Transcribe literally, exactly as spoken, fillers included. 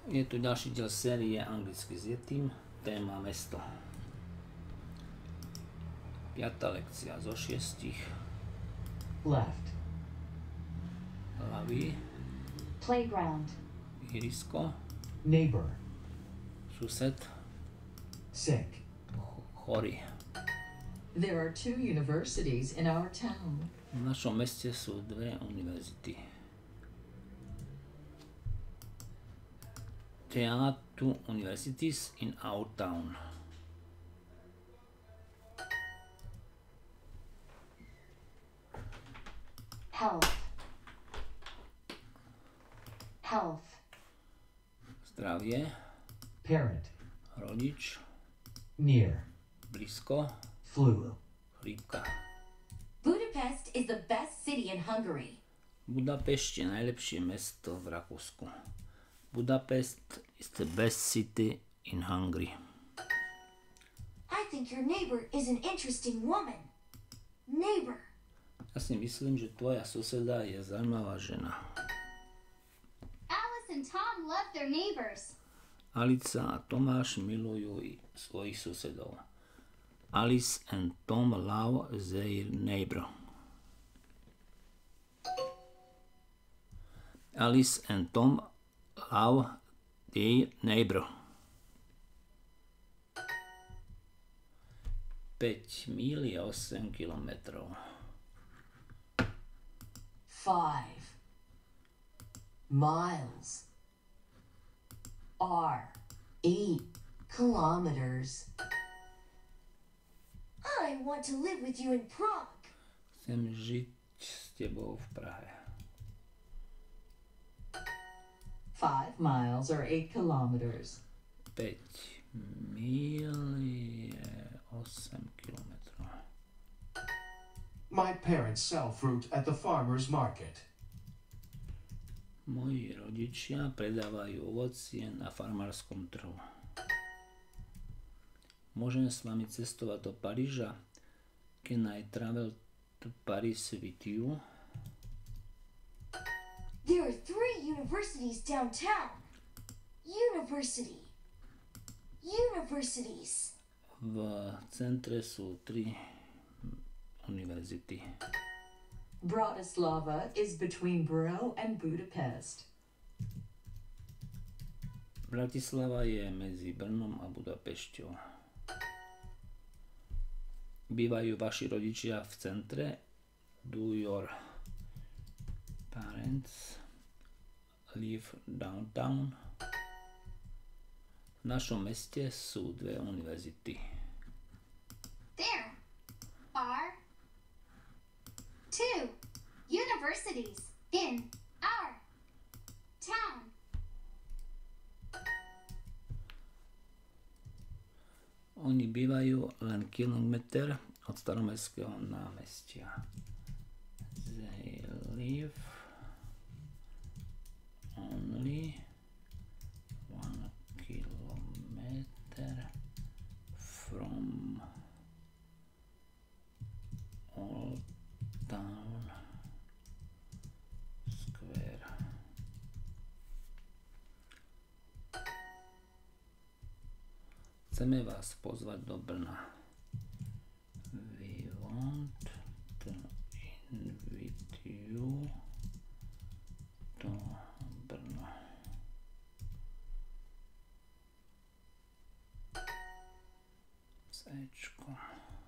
Je tu ďalší diel série Anglicky s Yetim, téma mesto. Piatá lekcia zo šiestich. Left. Ľavý. Playground. Ihrisko. Neighbor. Sused. Sick. Chorý. There are two universities in our town. V našom meste sú dve univerzity. There are two universities in our town. Health. Health. Zdravie. Parent. Rodič. Near. Blízko. Flu. Chrípka. Budapest is the best city in Hungary. Budapešť je najlepšie mesto v Rakúsku. Budapest is the best city in Hungary. I think your neighbor is an interesting woman. Neighbor. Ja si myslím, že tvoja suseda je zaujímavá žena. Alice and Tom love their neighbors. Alica a Tomáš milujú i svojich susedov. Alice and Tom love their neighbor. Alice and Tom love their neighbor. päť míl je osem kilometrov. Five miles are eight kilometers. I want to live with you in Prague. Chcem žiť s tebou v Prahe. Five miles are eight kilometers. päť míl je osem kilometrov. My parents sell fruit at the farmer's market. Moji rodičia predávajú ovocie na farmárskom trhu. Môžem s vami cestovať do Paríža? Can I travel to Paris with you? There are three universities downtown. University. Universities. V centre sú tri univerzity. Bratislava is between Brno and Budapest. Bratislava je medzi Brnom a Budapešťou. Bývajú vaši rodičia v centre? Do your parents live downtown? V našom meste sú dve univerzity. There are two universities in our town. Oni bývajú len kilometr od Staromestského námestia. They live only one kilometer from Old Town Square. Chceme vás pozvať do Brna. We want to invite you to Brno. S Ečkom.